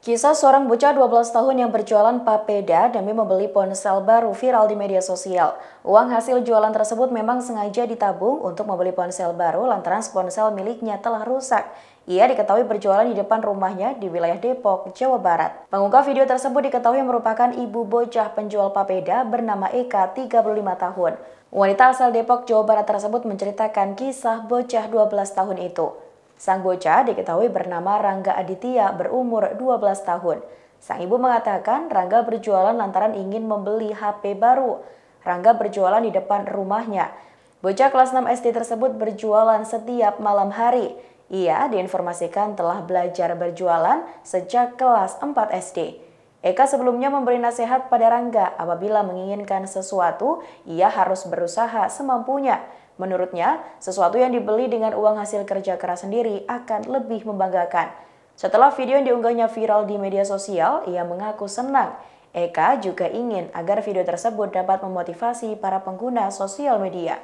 Kisah seorang bocah 12 tahun yang berjualan papeda demi membeli ponsel baru viral di media sosial. Uang hasil jualan tersebut memang sengaja ditabung untuk membeli ponsel baru lantaran ponsel miliknya telah rusak. Ia diketahui berjualan di depan rumahnya di wilayah Depok, Jawa Barat. Pengunggah video tersebut diketahui merupakan ibu bocah penjual papeda bernama Eka, 35 tahun. Wanita asal Depok, Jawa Barat tersebut menceritakan kisah bocah 12 tahun itu. Sang bocah diketahui bernama Rangga Aditya berumur 12 tahun. Sang ibu mengatakan Rangga berjualan lantaran ingin membeli HP baru. Rangga berjualan di depan rumahnya. Bocah kelas 6 SD tersebut berjualan setiap malam hari. Ia diinformasikan telah belajar berjualan sejak kelas 4 SD. Eka sebelumnya memberi nasihat pada Rangga apabila menginginkan sesuatu, ia harus berusaha semampunya. Menurutnya, sesuatu yang dibeli dengan uang hasil kerja keras sendiri akan lebih membanggakan. Setelah video yang diunggahnya viral di media sosial, ia mengaku senang. Eka juga ingin agar video tersebut dapat memotivasi para pengguna sosial media.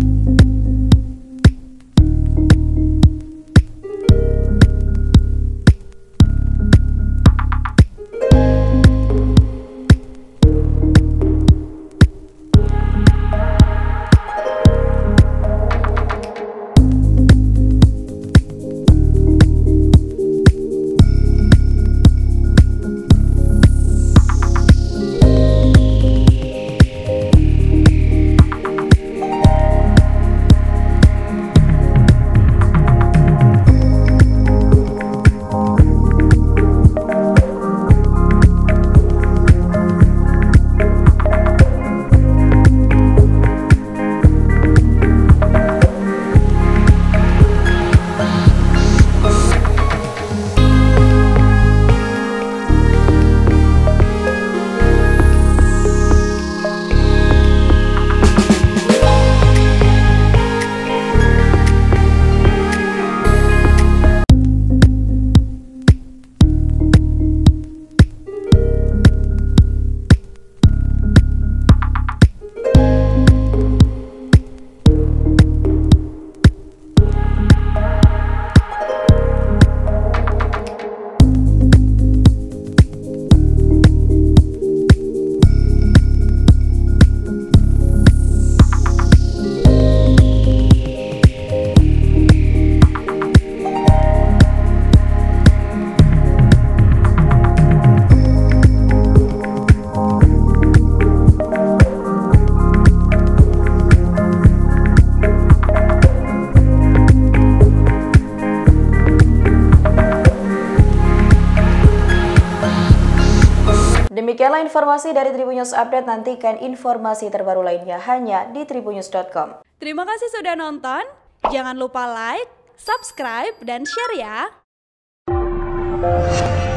Demikianlah informasi dari Tribunnews Update. Nantikan informasi terbaru lainnya hanya di tribunnews.com. Terima kasih sudah nonton. Jangan lupa like, subscribe, dan share ya.